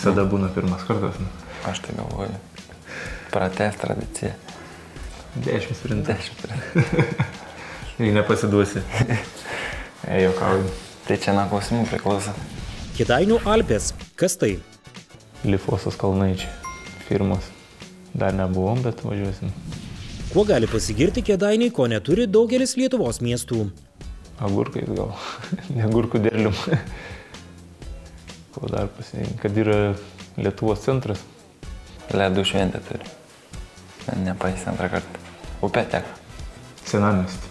Visada būna pirmas kartas. Aš tai galvoju. Pratęs tradiciją. 10 sprintų. 10 sprintų. Jei nepasiduosi. Juokauju. Tai čia nuo klausimų priklauso. Kėdainių Alpės. Kas tai? Lifosos kalnaičiai. Firmos. Dar nebuvom, bet važiuosim. Kuo gali pasigirti Kėdainiai, ko neturi daugelis Lietuvos miestų? Agurkais gal. Ne agurkų derlium. Ko dar pasirinkti, kad yra Lietuvos centras. Ledų šventė turi. Nepaeis antrą kartą. Upė teka. Senamiestį.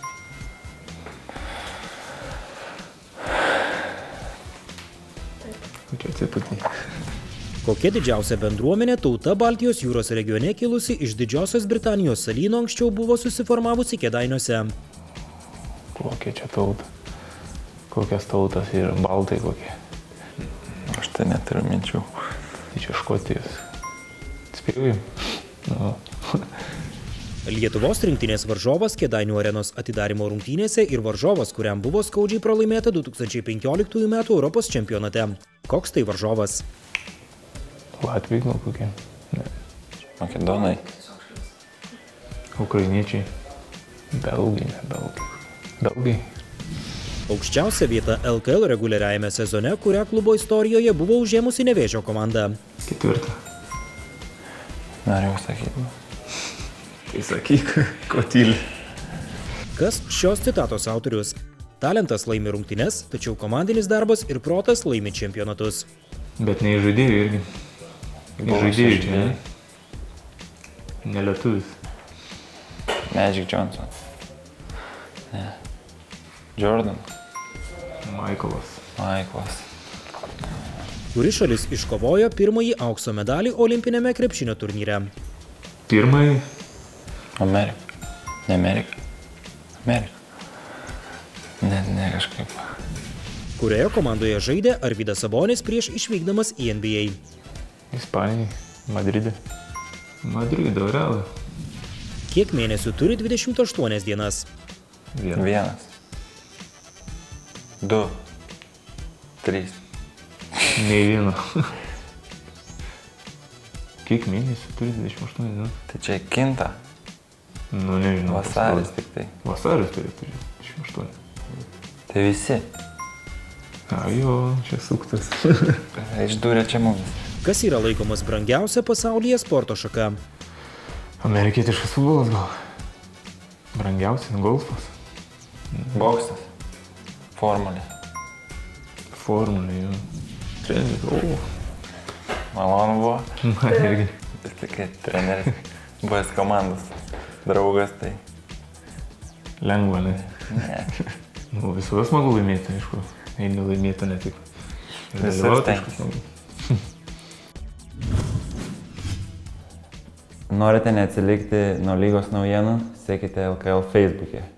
Čia atsiputį. Kokia didžiausia bendruomenė tauta Baltijos jūros regione kilusi iš Didžiosios Britanijos salyno anksčiau buvo susiformavusi Kėdainiuose? Kokia čia tauta? Kokias tautas ir baltai kokie? Aš tai neturiu minčių. Tai čia Škotijos. Spėjau. No. Lietuvos rinktinės varžovas Kėdainių arenos atidarimo rungtynėse ir varžovas, kuriam buvo skaudžiai pralaimėta 2015 m. Europos čempionate. Koks tai varžovas? Latviai gal kokie? Ne. Makedonai. Ukrainiečiai. Belgai, ne belgai. Belgai. Aukščiausia vieta LKL reguliariajame sezone, kurią klubo istorijoje buvo užėmusi Nevėžio komanda. 4. Norėjau sakyti. Tai sakyk, ko tyli. Kas šios citatos autorius? Talentas laimi rungtynes, tačiau komandinis darbas ir protas laimi čempionatus. Bet ne iš žaidėjų irgi. Iš žaidėjų čia, ne? Ne lietuvis. Magic Johnson. Ne. Jordan. Michaelas. Kuri šalis iškovojo pirmąjį aukso medalį olimpinėme krepšinio turnyre? Pirmąjį? Amerika. Ne Amerika. Amerika. Ne kažkaip. Kurioje komandoje žaidė Arvydas Sabonis prieš išvykdamas į NBA? Ispanijai. Madride. Madrido, Realą. Kiek mėnesių turi 28 dienas? 1. 2. 3. Nei vieno. Kiek mėnesių turi 28 dienas? Tai čia kinta. Nu, nežinau. Vasaris tik tai. Vasaris turi 28. Tai visi. Jo, čia suktas. Išdūrė čia mumis. Kas yra laikomas brangiausia pasaulyje sporto šaka? Amerikietiškas futbolas gal. Brangiausias golfas. Boksas. Formulė. Formulė, jo. Treneris, Malonu buvo. Man irgi. Vis tik treneris. Buvęs komandos. Draugas tai. Lengva, ne? Ne. Nu, visada smagu laimėti, aišku. Eini laimėti ne tik. Visur stengtis. Norite neatsilikti nuo lygos naujienų, sekite LKL Facebook'e.